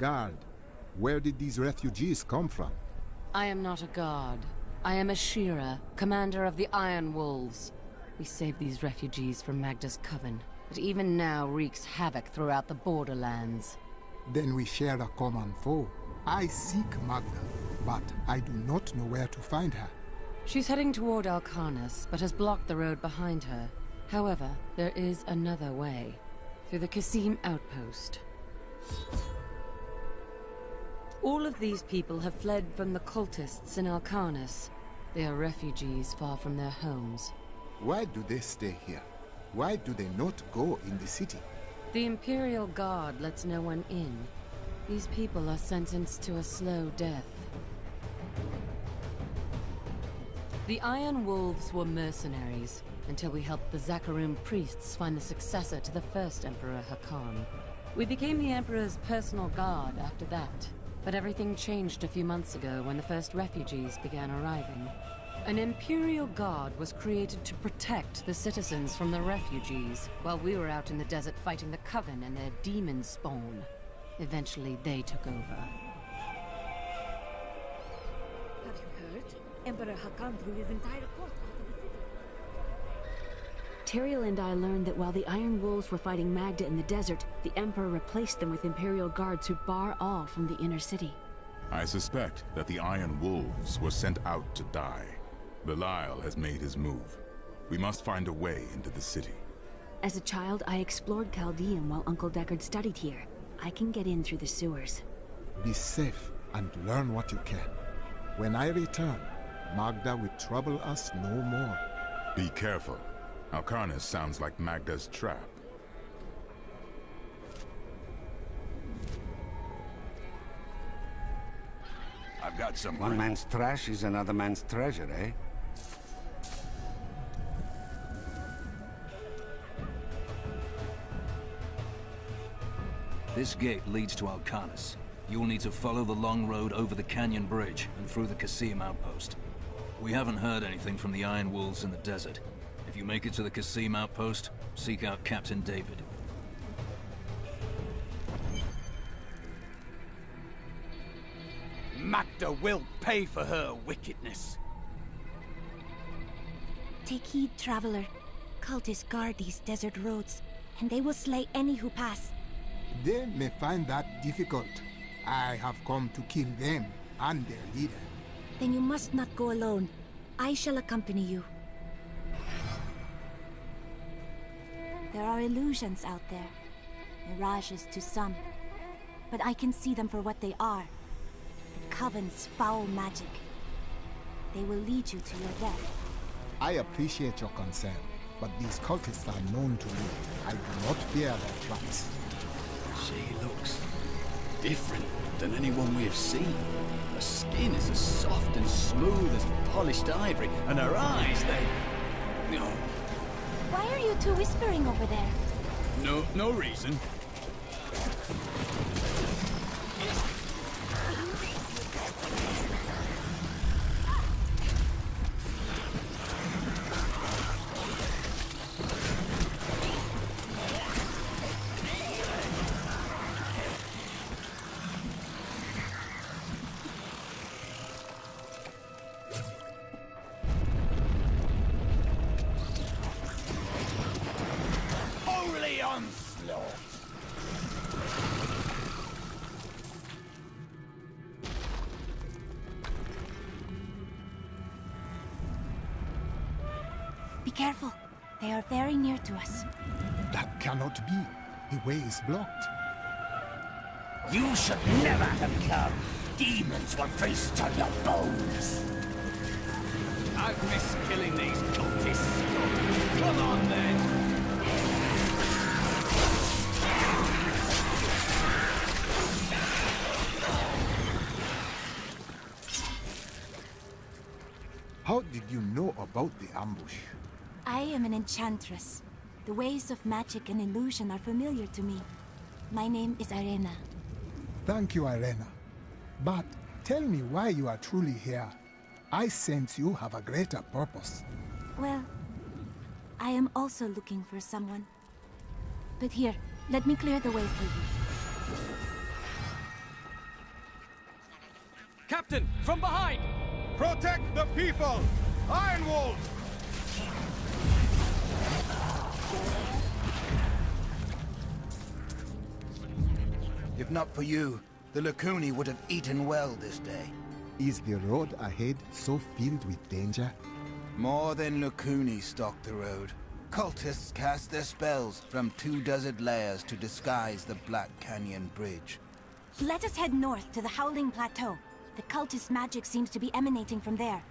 guard. Where did these refugees come from? I am not a god. I am a Shira, commander of the Iron Wolves. We saved these refugees from Magda's coven, but even now wreaks havoc throughout the borderlands. Then we share a common foe. I seek Magda, but I do not know where to find her. She's heading toward Alcarnus, but has blocked the road behind her. However, there is another way. Through the Cassim outpost. All of these people have fled from the cultists in Alcarnus. They are refugees far from their homes. Why do they stay here? Why do they not go in the city? The Imperial Guard lets no one in. These people are sentenced to a slow death. The Iron Wolves were mercenaries, until we helped the Zakharum priests find the successor to the first Emperor Hakan. We became the Emperor's personal guard after that, but everything changed a few months ago when the first refugees began arriving. An Imperial Guard was created to protect the citizens from the refugees, while we were out in the desert fighting the Coven and their demon spawn. Eventually, they took over. Have you heard? Emperor Hakan threw his entire court out of the city. Tyrael and I learned that while the Iron Wolves were fighting Magda in the desert, the Emperor replaced them with Imperial guards who bar all from the inner city. I suspect that the Iron Wolves were sent out to die. Belial has made his move. We must find a way into the city. As a child, I explored Caldeum while Uncle Deckard studied here. I can get in through the sewers. Be safe and learn what you can. When I return, Magda will trouble us no more. Be careful. Alcarnus sounds like Magda's trap. I've got some... One man's trash is another man's treasure, eh? This gate leads to Alcarnus. You'll need to follow the long road over the canyon bridge and through the Cassim outpost. We haven't heard anything from the Iron Wolves in the desert. If you make it to the Cassim outpost, seek out Captain David. Magda will pay for her wickedness. Take heed, traveler. Cultists guard these desert roads, and they will slay any who pass. They may find that difficult. I have come to kill them and their leader. Then you must not go alone. I shall accompany you. There are illusions out there. Mirages to some. But I can see them for what they are. The Coven's foul magic. They will lead you to your death. I appreciate your concern, but these cultists are known to me. I do not fear their traps. She looks different than anyone we have seen. Her skin is as soft and smooth as polished ivory, and her eyes, they... No. Why are you two whispering over there? No reason. Be careful. They are very near to us. That cannot be. The way is blocked. You should never have come. Demons will feast on your bones. I've missed killing these cultists. Come on, then. How did you know about the ambush? I am an enchantress. The ways of magic and illusion are familiar to me. My name is Irena. Thank you, Irena. But tell me why you are truly here. I sense you have a greater purpose. Well, I am also looking for someone. But here, let me clear the way for you. From behind! Protect the people! Iron Wolves! If not for you, the Lacuni would have eaten well this day. Is the road ahead so filled with danger? More than Lacuni stalk the road. Cultists cast their spells from 2 desert layers to disguise the Black Canyon Bridge. Let us head north to the Howling Plateau. The cultist magic seems to be emanating from there.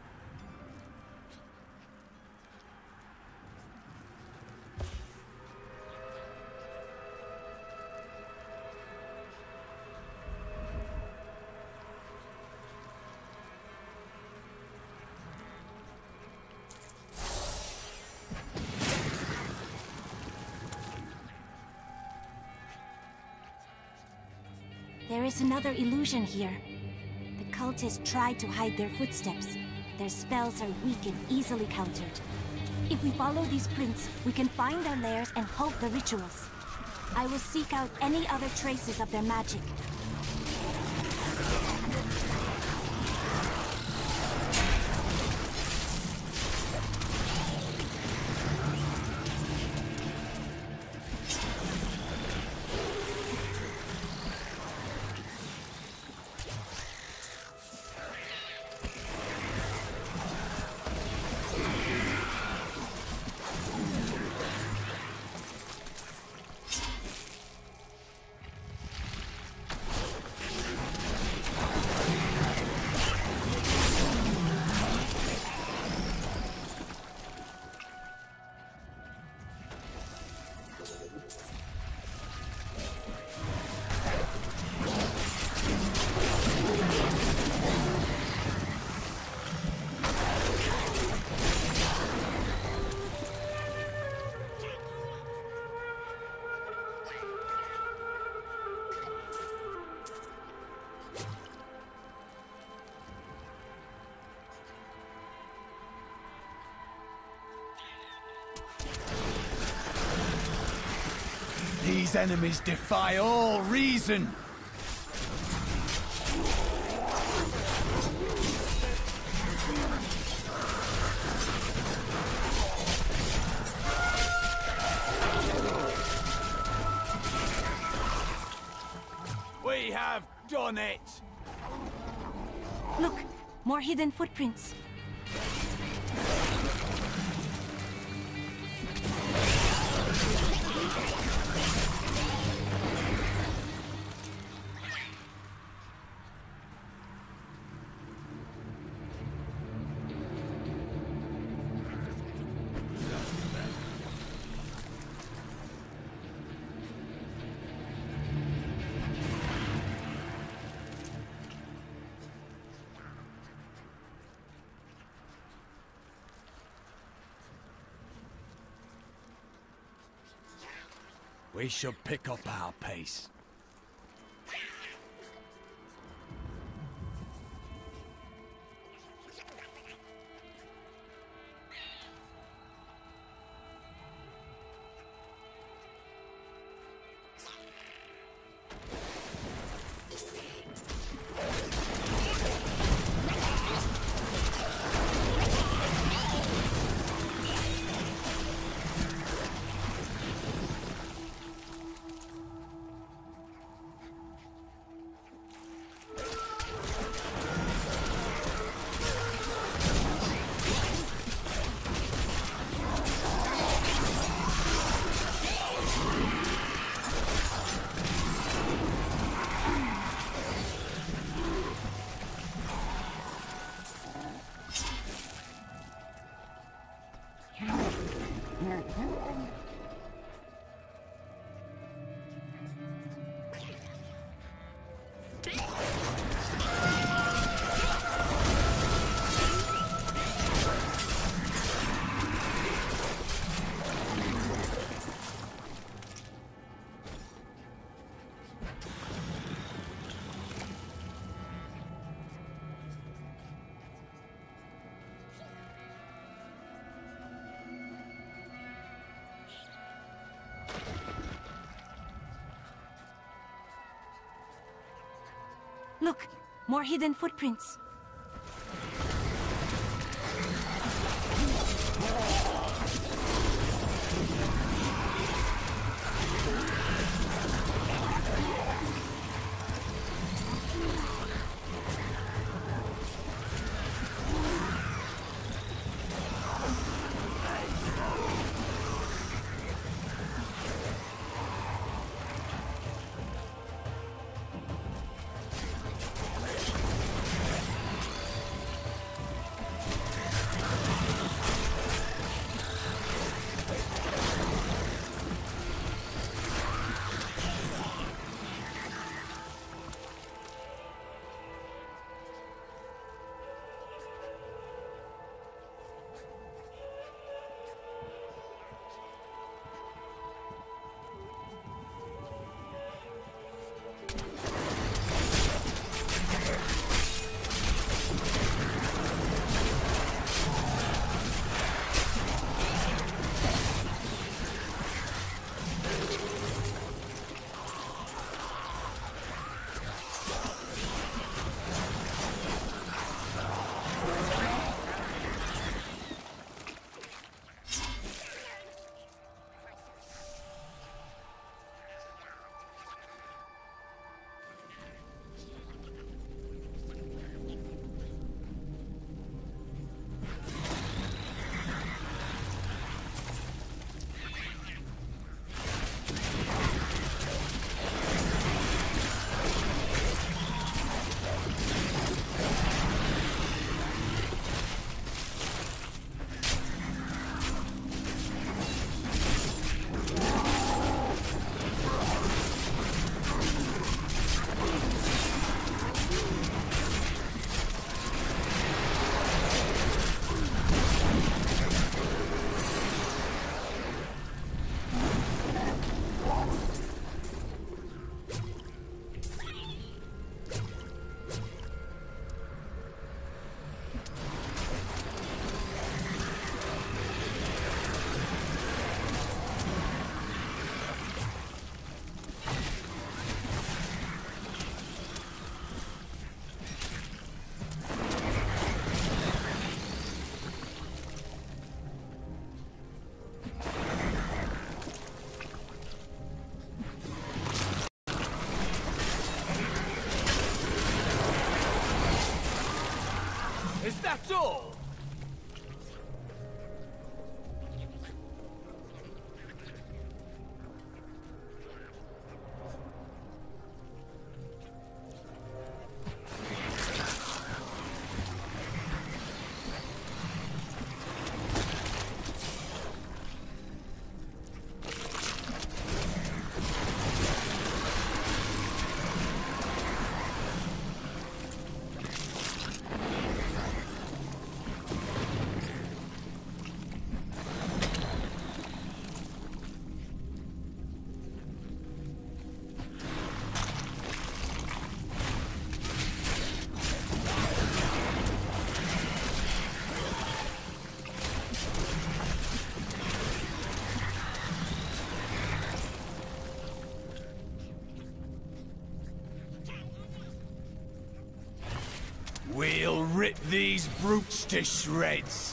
There is another illusion here. The cultists tried to hide their footsteps. Their spells are weak and easily countered. If we follow these prints, we can find their lairs and halt the rituals. I will seek out any other traces of their magic. These enemies defy all reason! We have done it! Look! More hidden footprints. We should pick up our pace. Look! More hidden footprints. that all? We'll rip these brutes to shreds.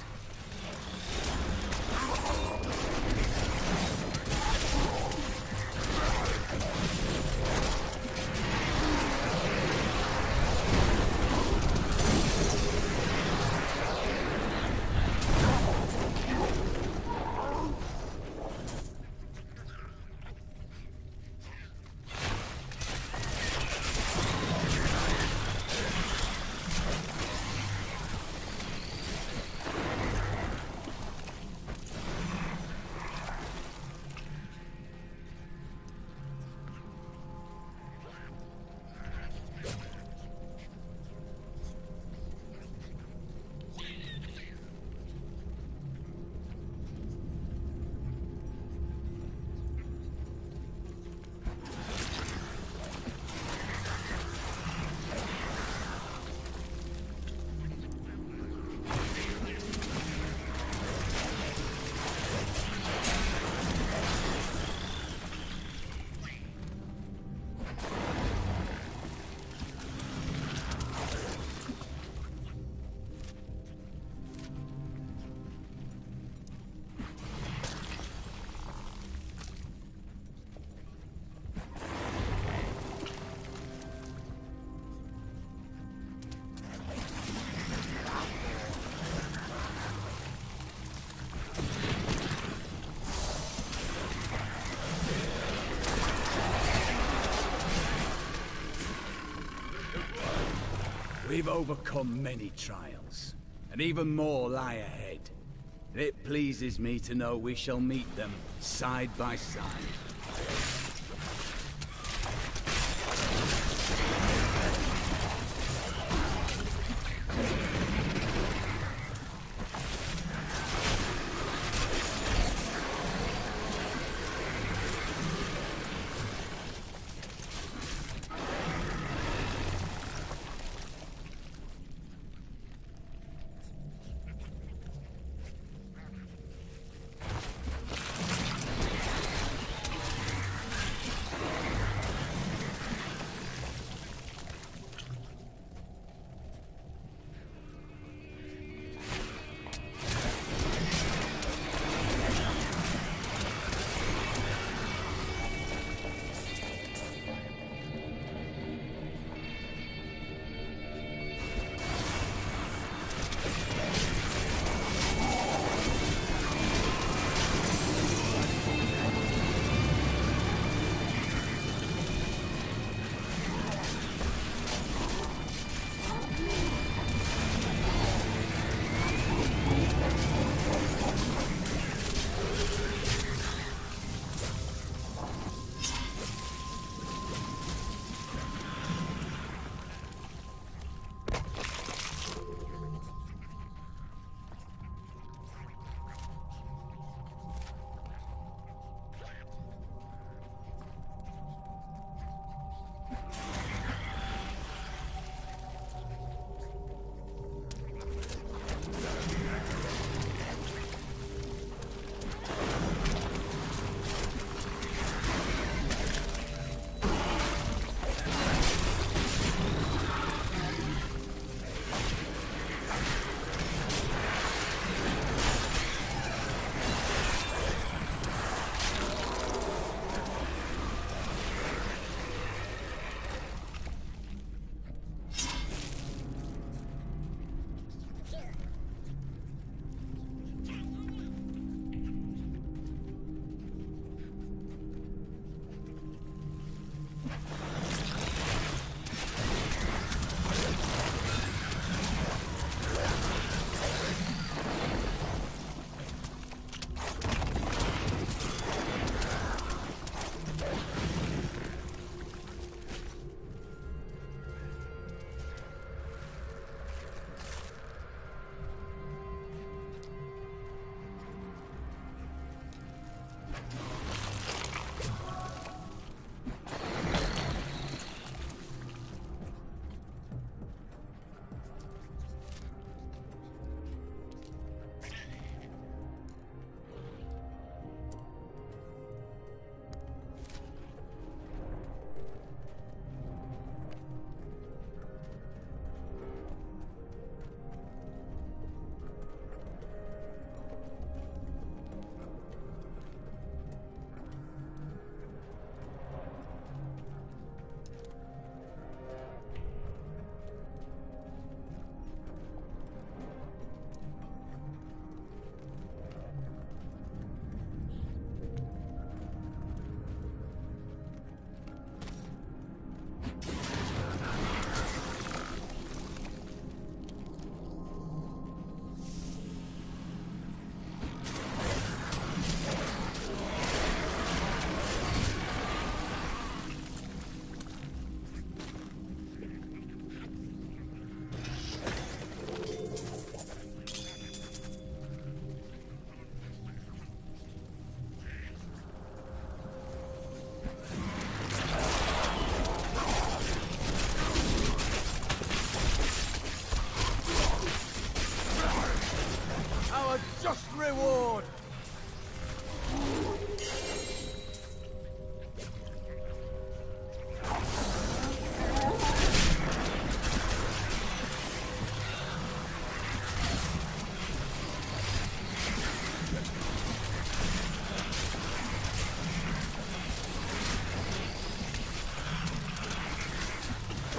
We've overcome many trials, and even more lie ahead. It pleases me to know we shall meet them side by side.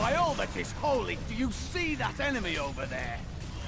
By all that is holy, do you see that enemy over there?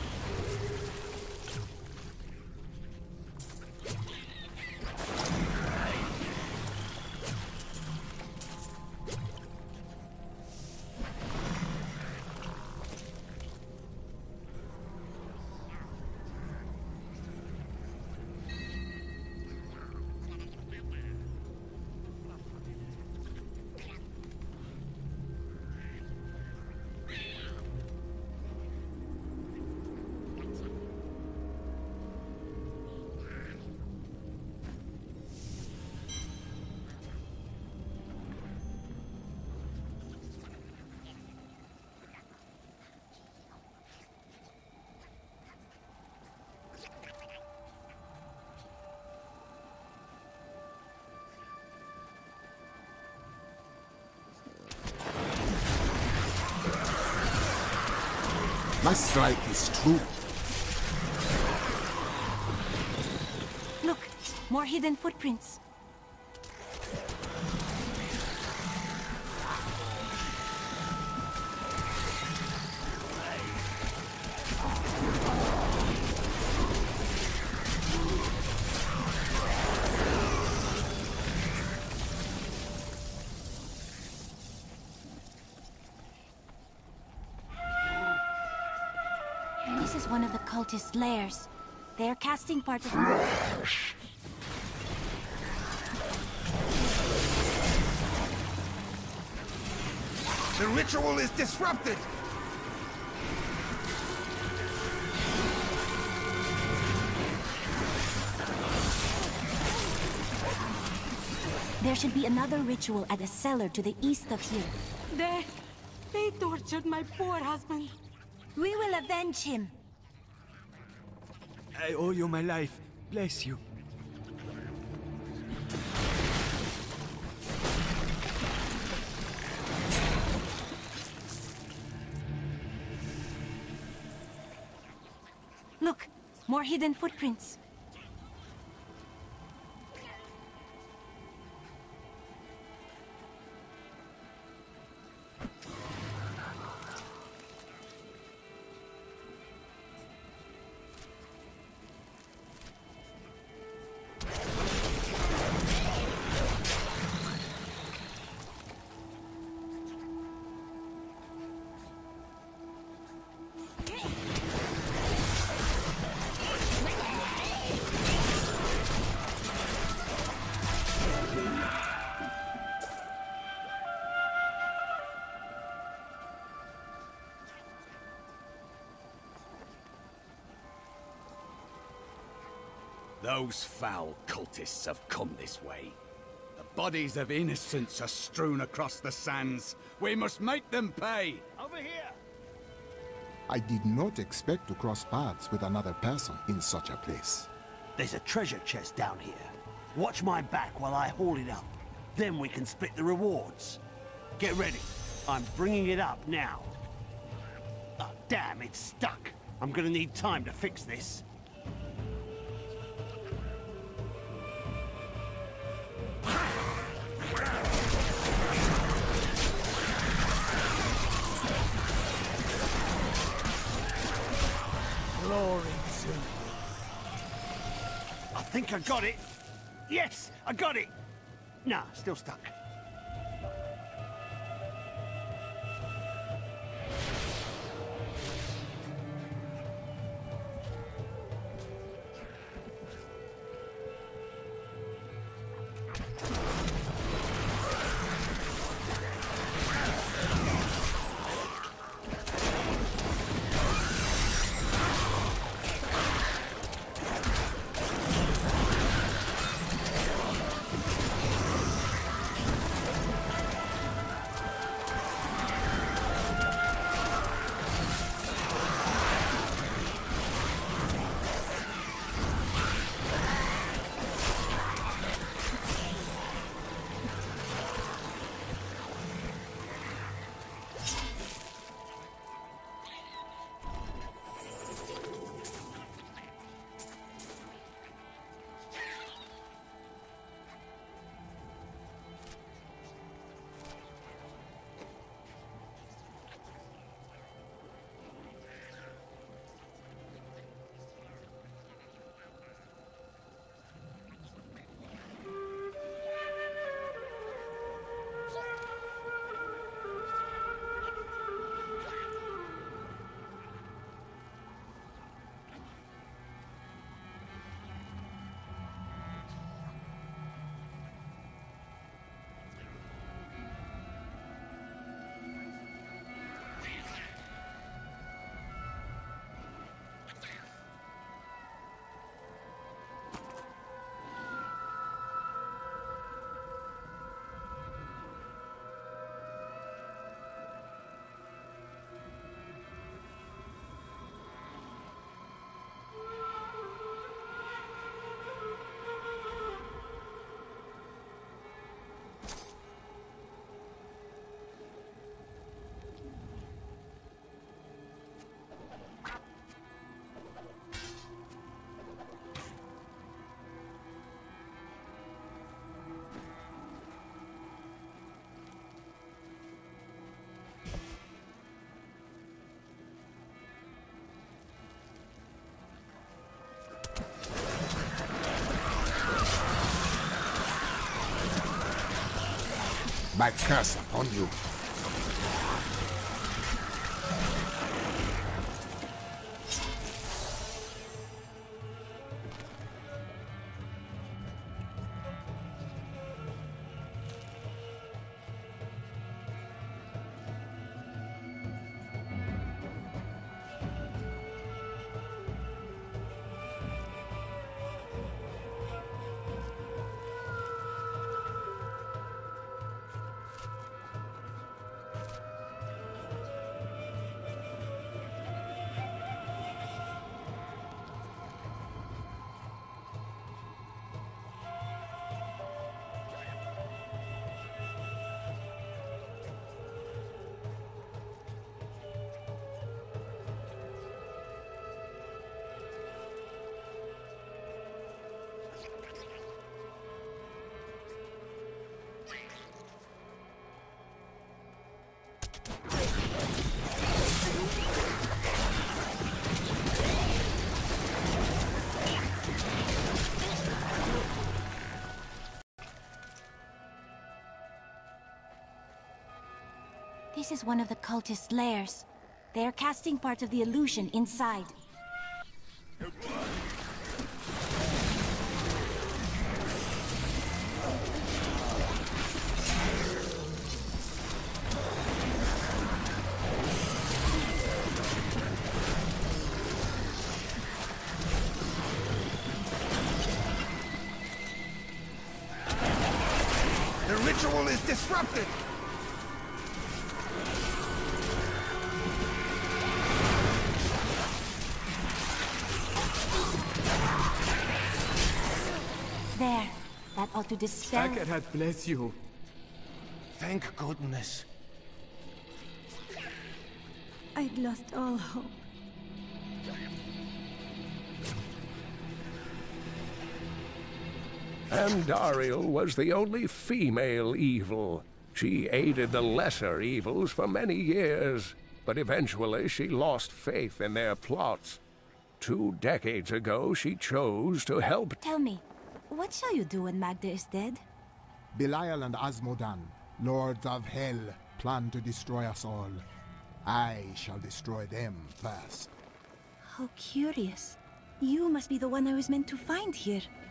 My strike is true. Look, more hidden footprints. This is one of the cultist lairs. They are casting parts of... The ritual is disrupted! There should be another ritual at a cellar to the east of here. They tortured my poor husband. We will avenge him. I owe you my life. Bless you. Look, more hidden footprints. Those foul cultists have come this way. The bodies of innocents are strewn across the sands. We must make them pay! Over here! I did not expect to cross paths with another person in such a place. There's a treasure chest down here. Watch my back while I haul it up. Then we can split the rewards. Get ready. I'm bringing it up now. Oh, damn, it's stuck. I'm gonna need time to fix this. Glory to you. I think I got it. Yes, I got it. Nah, still stuck. my curse upon you. This is one of the cultist lairs. They are casting part of the illusion inside. The ritual is disrupted! There. That ought to dispel... Akarat bless you. Thank goodness. I'd lost all hope. Andariel was the only female evil. She aided the lesser evils for many years, but eventually she lost faith in their plots. 2 decades ago, she chose to help... Tell me, what shall you do when Magda is dead? Belial and Asmodan, lords of hell, plan to destroy us all. I shall destroy them first. How curious. You must be the one I was meant to find here.